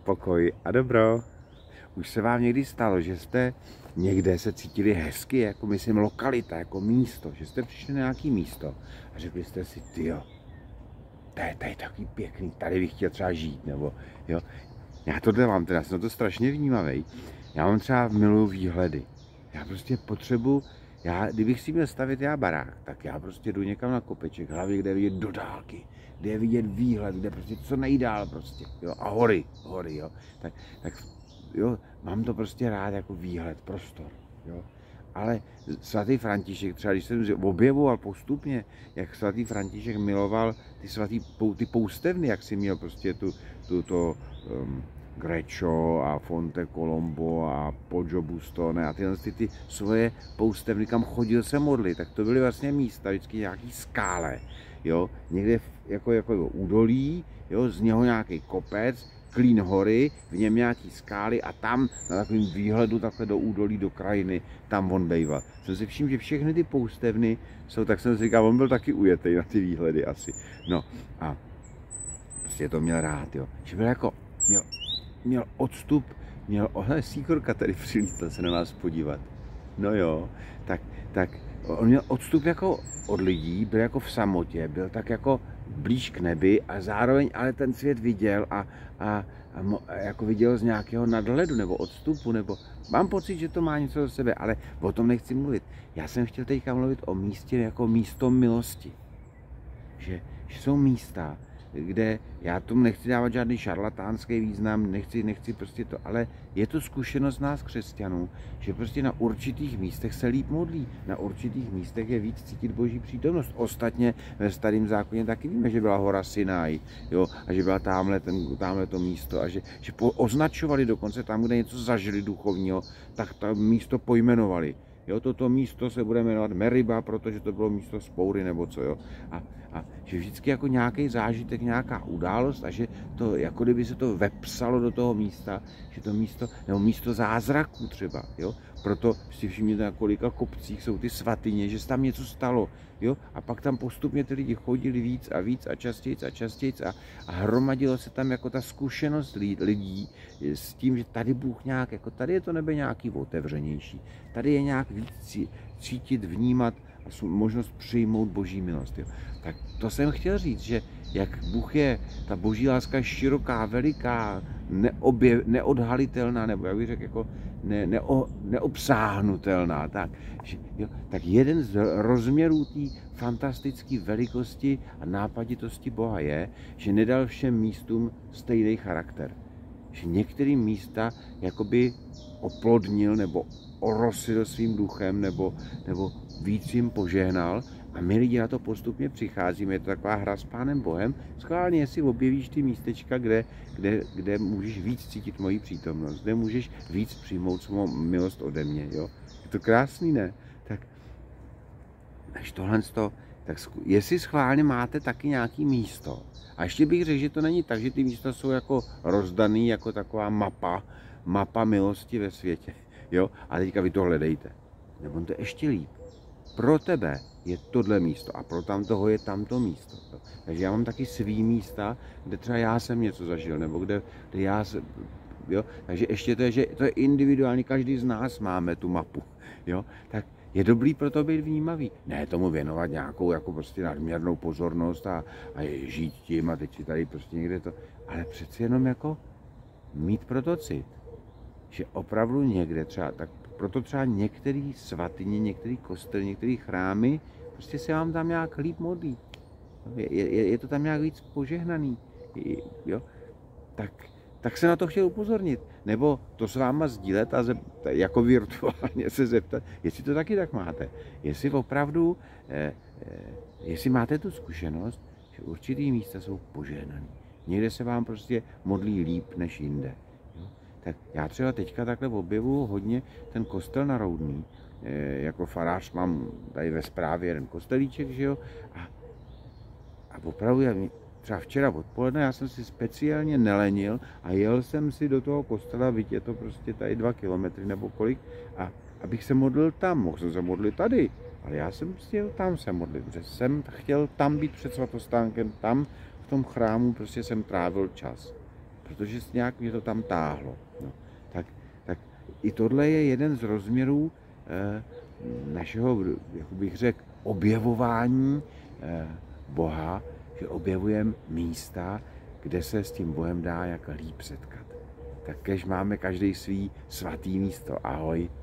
Pokoj a dobro. Už se vám někdy stalo, že jste někde se cítili hezky, jako myslím lokalita, jako místo, že jste přišli na nějaké místo a řekli jste si, tyjo, to je takový pěkný, tady bych chtěl třeba žít, nebo jo. Já tohle mám teda, jsem to strašně vnímavý. Já mám třeba miluju výhledy. Já prostě potřebuji, kdybych si měl stavit barák, tak já prostě jdu někam na kopeček, hlavně kde je vidět do dálky, kde je vidět výhled, kde prostě co nejdál prostě, jo, a hory, jo, tak jo, mám to prostě rád jako výhled, prostor, jo. Ale svatý František, třeba když jsem objevoval postupně, jak svatý František miloval ty poustevny, jak si měl prostě Greccio a Fonte Colombo a Poggio Bustone a tyhle ty svoje poustevny, kam chodil se modlit, tak to byly vlastně místa, vždycky nějaký skále, jo, někde jako údolí, jo, z něho nějaký kopec, klín hory, v něm nějaký skály a tam na takovém výhledu takhle do údolí, do krajiny, tam on bejval. Jsem si všiml, že všechny ty poustevny jsou, tak jsem si říkal, on byl taky ujetej na ty výhledy asi. No a prostě to měl rád, jo. Že byl jako, měl odstup, síkorka tady přilítla se na nás podívat. No jo, tak on měl odstup jako od lidí, byl jako v samotě, byl tak jako blíž k nebi a zároveň ale ten svět viděl a jako viděl z nějakého nadhledu nebo odstupu, nebo mám pocit, že to má něco do sebe, ale o tom nechci mluvit. Já jsem chtěl teďka mluvit o místě jako místo milosti. Že jsou místa, kde já tomu nechci dávat žádný šarlatánský význam, nechci prostě to, ale je to zkušenost nás křesťanů, že prostě na určitých místech se líp modlí, na určitých místech je víc cítit Boží přítomnost. Ostatně ve Starém zákoně taky víme, že byla hora Sinaj, jo, a že byla tamhle to místo a že označovali dokonce tam, kde něco zažili duchovního, tak to místo pojmenovali. Jo, toto místo se bude jmenovat Meriba, protože to bylo místo vzpoury nebo co, jo. A že vždycky jako nějaký zážitek, nějaká událost a že to, jako kdyby se to vepsalo do toho místa, že to místo, nebo místo zázraků třeba, jo. Proto si všimněte, na kolika kopcích jsou ty svatyně, že se tam něco stalo, jo. A pak tam postupně ty lidi chodili víc a víc a častěji a hromadilo se tam jako ta zkušenost lidí s tím, že tady Bůh nějak, jako tady je to nebe nějaký otevřenější, tady je nějak víc cítit, vnímat a možnost přijmout Boží milost. Jo. Tak to jsem chtěl říct, že jak Bůh je, ta Boží láska je široká, veliká, neodhalitelná, nebo jak bych řekl, jako neobsáhnutelná. Tak jeden z rozměrů té fantastické velikosti a nápaditosti Boha je, že nedal všem místům stejný charakter. Že některé místa jakoby oplodnil nebo orosil svým duchem nebo víc jim požehnal a my lidi na to postupně přicházíme, je to taková hra s Pánem Bohem, schválně si objevíš ty místečka, kde můžeš víc cítit moji přítomnost, kde můžeš víc přijmout svou milost ode mě, jo. Je to krásný, ne? Tak jestli schválně máte taky nějaký místo, a ještě bych řekl, že to není tak, že ty místa jsou jako rozdaný, jako taková mapa milosti ve světě, jo, a teďka vy to hledejte. Nebo to ještě líp. Pro tebe je tohle místo a pro tamtoho je tamto místo. Jo. Takže já mám taky svý místa, kde třeba já jsem něco zažil, nebo kde já jsem, jo. Takže ještě to je, že to je individuální, každý z nás máme tu mapu, jo. Tak je dobrý pro to být vnímavý. Ne tomu věnovat nějakou jako prostě nadměrnou pozornost a žít tím a teď si tady prostě někde to, ale přeci jenom jako mít proto cit, že opravdu někde třeba, tak proto třeba některé svatyně, některé kostely, některé chrámy, prostě se vám tam nějak líp modlí. Je to tam nějak víc požehnaný. Jo? Tak se na to chtěl upozornit. Nebo to s váma sdílet a jako virtuálně se zeptat, jestli to taky tak máte. Jestli opravdu, jestli máte tu zkušenost, že určitý místa jsou požehnaný. Někde se vám prostě modlí líp než jinde. Jo? Tak já třeba teďka takhle objevuju hodně ten kostel na Roudný. Jako farář mám tady ve správě jeden kostelíček, že jo? A opravdu třeba včera odpoledne já jsem si speciálně nelenil a jel jsem si do toho kostela, byť je to prostě tady 2 kilometry nebo kolik, a abych se modlil tam, mohl jsem se modlit tady, ale já jsem chtěl tam se modlit, protože jsem chtěl tam být před svatostánkem, tam v tom chrámu prostě jsem trávil čas. protože nějak mě to tam táhlo. No, tak i tohle je jeden z rozměrů našeho, jak bych řekl, objevování Boha, že objevujeme místa, kde se s tím Bohem dá jak líp setkat. Tak kež máme každý svý svatý místo. Ahoj.